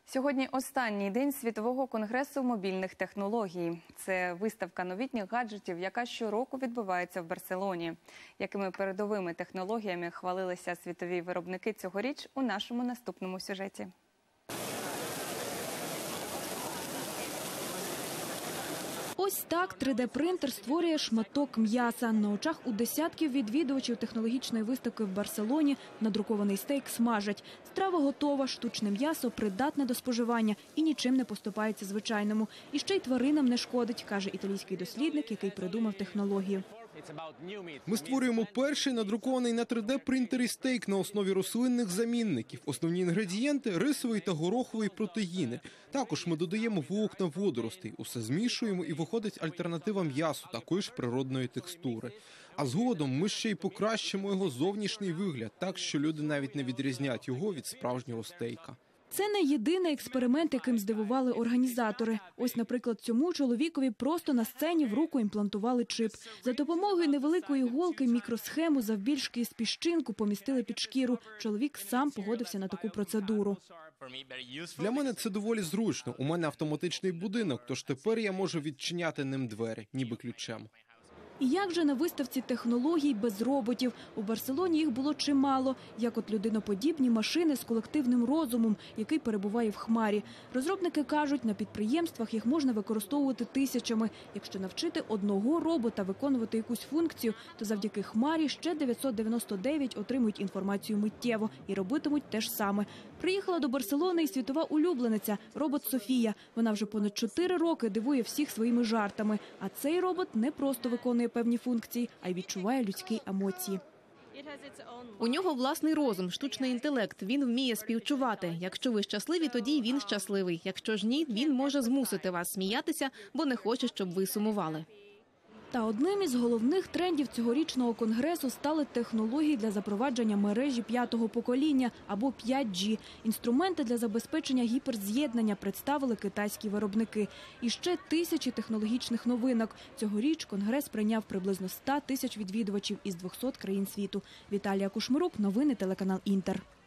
Сьогодні останній день Світового конгресу мобільних технологій. Це виставка новітніх гаджетів, яка щороку відбувається в Барселоні. Якими передовими технологіями хвалилися світові виробники цьогоріч у нашому наступному сюжеті. Ось так 3D-принтер створює шматок м'яса. На очах у десятків відвідувачів технологічної виставки в Барселоні надрукований стейк смажать. Страва готова, штучне м'ясо придатне до споживання і нічим не поступається звичайному. І ще й тваринам не шкодить, каже італійський дослідник, який придумав технологію. Ми створюємо перший надрукований на 3D-принтері стейк на основі рослинних замінників. Основні інгредієнти – рисовий та гороховий протеїни. Також ми додаємо волокна водоростей. Усе змішуємо і виходить альтернатива м'ясу такої ж природної текстури. А згодом ми ще й покращимо його зовнішній вигляд, так що люди навіть не відрізняють його від справжнього стейка. Це не єдиний експеримент, яким здивували організатори. Ось, наприклад, цьому чоловікові просто на сцені в руку імплантували чип. За допомогою невеликої голки мікросхему завбільшки з піщинку помістили під шкіру. Чоловік сам погодився на таку процедуру. Для мене це доволі зручно. У мене автоматичний будинок, тож тепер я можу відчиняти ним двері, ніби ключем. І як же на виставці технологій без роботів? У Барселоні їх було чимало, як от людиноподібні машини з колективним розумом, який перебуває в хмарі. Розробники кажуть, на підприємствах їх можна використовувати тисячами. Якщо навчити одного робота виконувати якусь функцію, то завдяки хмарі ще 999 отримують інформацію миттєво і робитимуть те ж саме. Приїхала до Барселони і світова улюблениця – робот Софія. Вона вже понад 4 роки дивує всіх своїми жартами. А цей робот не просто виконує певні функції, а й відчуває людські емоції. У нього власний розум, штучний інтелект. Він вміє співчувати. Якщо ви щасливі, тоді він щасливий. Якщо ж ні, він може змусити вас сміятися, бо не хоче, щоб ви сумували. Та одним із головних трендів цьогорічного конгресу стали технології для запровадження мережі 5-го покоління або 5G. Інструменти для забезпечення гіперз'єднання представили китайські виробники. І ще тисячі технологічних новинок. Цьогоріч конгрес прийняв приблизно 100 тисяч відвідувачів із 200 країн світу. Віталія Кушмирук, новини телеканал Інтер.